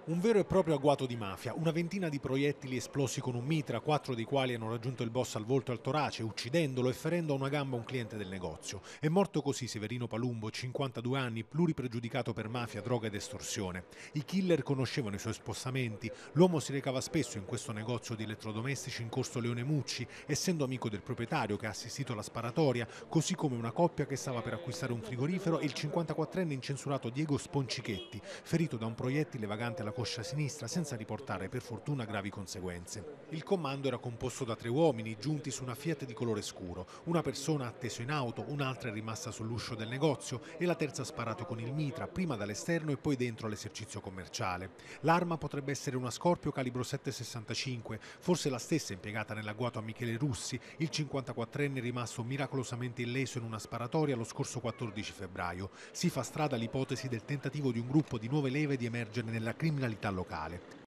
Un vero e proprio agguato di mafia, una ventina di proiettili esplosi con un mitra, 4 dei quali hanno raggiunto il boss al volto e al torace, uccidendolo e ferendo a una gamba un cliente del negozio. È morto così Severino Palumbo, 52 anni, pluripregiudicato per mafia, droga ed estorsione. I killer conoscevano i suoi spostamenti, l'uomo si recava spesso in questo negozio di elettrodomestici in corso Leone Mucci, essendo amico del proprietario che ha assistito alla sparatoria, così come una coppia che stava per acquistare un frigorifero e il 54enne incensurato Diego Sponcichetti, ferito da un proiettile vagante alla coscia sinistra senza riportare per fortuna gravi conseguenze. Il comando era composto da 3 uomini giunti su una Fiat di colore scuro, una persona atteso in auto, un'altra è rimasta sull'uscio del negozio e la terza ha sparato con il mitra, prima dall'esterno e poi dentro l'esercizio commerciale. L'arma potrebbe essere una Scorpio calibro 7,65, forse la stessa impiegata nell'agguato a Michele Russi, il 54enne rimasto miracolosamente illeso in una sparatoria lo scorso 14 febbraio. Si fa strada l'ipotesi del tentativo di un gruppo di nuove leve di emergere nella criminalità locale.